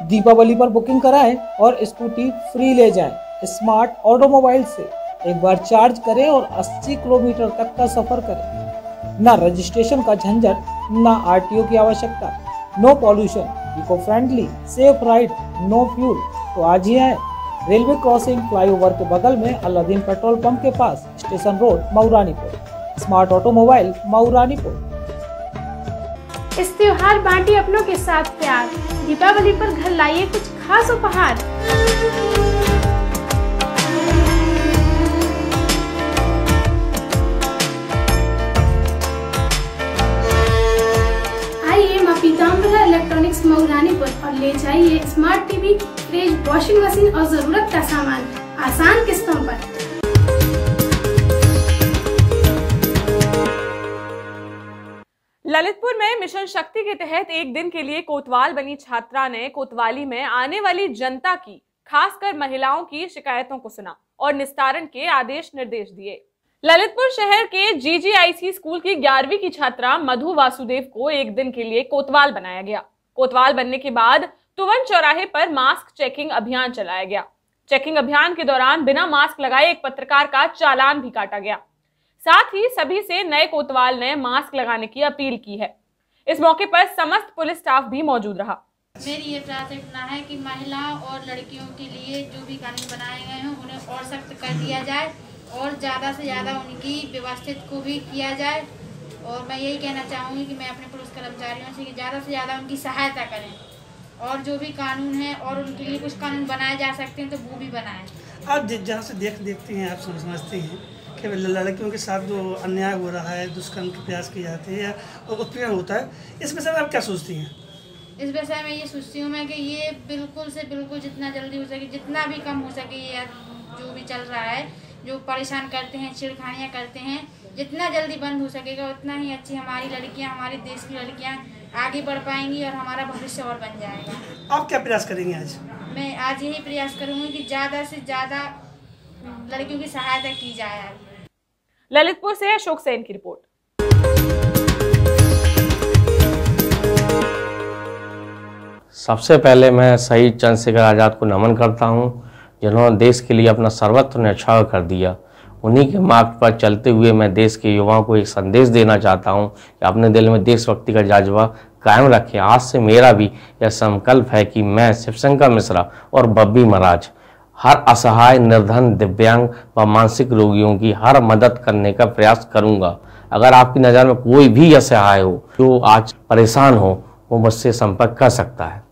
दीपावली पर बुकिंग कराएं और स्कूटी फ्री ले जाएं। स्मार्ट ऑटोमोबाइल से एक बार चार्ज करें और 80 किलोमीटर तक का सफर करें। ना रजिस्ट्रेशन का झंझट, ना आरटीओ की आवश्यकता, no pollution, eco friendly, safe ride, no fuel. तो आज ही आए रेलवे क्रॉसिंग फ्लाईओवर के बगल में अलादीन पेट्रोल पंप के पास, station road, Mauranipur. Smart automobile, Mauranipur. इस त्योहार बांटिए अपनों के साथ प्यार। दीपावली पर घर लाइए कुछ खास उपहार। आइए मां पीताम्बरा इलेक्ट्रॉनिक्स मऊरानीपुर और ले जाइए smart TV, fridge, washing machine और जरूरत का सामान आसान किस्तों पर। ललितपुर में मिशन शक्ति के तहत एक दिन के लिए कोतवाल बनी छात्रा ने कोतवाली में आने वाली जनता की, खासकर महिलाओं की शिकायतों को सुना और निस्तारण के आदेश निर्देश दिए। ललितपुर शहर के जीजीआईसी स्कूल की 11वीं की छात्रा मधु वासुदेव को एक दिन के लिए कोतवाल बनाया गया। कोतवाल बनने के बाद तुवन चौराहे पर मास्क चेकिंग अभियान चलाया गया। चेकिंग अभियान के दौरान बिना मास्क लगाए एक पत्रकार का चालान भी काटा गया। साथ ही सभी से नए कोतवाल ने मास्क लगाने की अपील की है। इस मौके पर समस्त पुलिस स्टाफ भी मौजूद रहा। मेरी ये प्रार्थना है कि महिलाओं और लड़कियों के लिए जो भी कानून बनाए गए हैं उन्हें और सख्त कर दिया जाए और ज़्यादा से ज़्यादा उनकी व्यवस्थित को भी किया जाए। और मैं यही कहना चाहूँगी कि मैं अपने पुलिस कर्मचारियों से ज़्यादा से ज़्यादा उनकी सहायता करें और जो भी कानून है और उनके लिए कुछ कानून बनाए जा सकते हैं तो वो भी बनाएं। आप जहाँ से देखते हैं, आप समझते हैं कि लड़कियों के साथ जो अन्याय हो रहा है, दुष्कर्म के प्रयास किए जाते हैं या उत्पीड़न होता है, इस विषय में आप क्या सोचती हैं? इस विषय में ये सोचती हूँ मैं कि ये बिल्कुल से बिल्कुल जितना जल्दी हो सके, जितना भी कम हो सके, ये जो भी चल रहा है, जो परेशान करते हैं, छिड़खानियाँ करते हैं, जितना जल्दी बंद हो सकेगा उतना ही अच्छी हमारी लड़कियाँ, हमारे देश की लड़कियाँ आगे बढ़ पाएंगी और हमारा भविष्य और बन जाएगा। आप क्या प्रयास करेंगे आज? मैं आज यही प्रयास करूँगी कि ज़्यादा से ज़्यादा लड़कियों की सहायता की जाए। ललितपुर से अशोक सेन की रिपोर्ट। सबसे पहले मैं शहीद चंद्रशेखर आज़ाद को नमन करता हूं, जिन्होंने देश के लिए अपना सर्वस्व न्यौछावर कर दिया। उन्हीं के मार्ग पर चलते हुए मैं देश के युवाओं को एक संदेश देना चाहता हूं कि अपने दिल में देशभक्ति का जज्बा कायम रखें। आज से मेरा भी यह संकल्प है कि मैं शिवशंकर मिश्रा और बब्बी महाराज हर असहाय, निर्धन, दिव्यांग व मानसिक रोगियों की हर मदद करने का प्रयास करूंगा। अगर आपकी नज़र में कोई भी असहाय हो, जो आज परेशान हो, वो मुझसे संपर्क कर सकता है।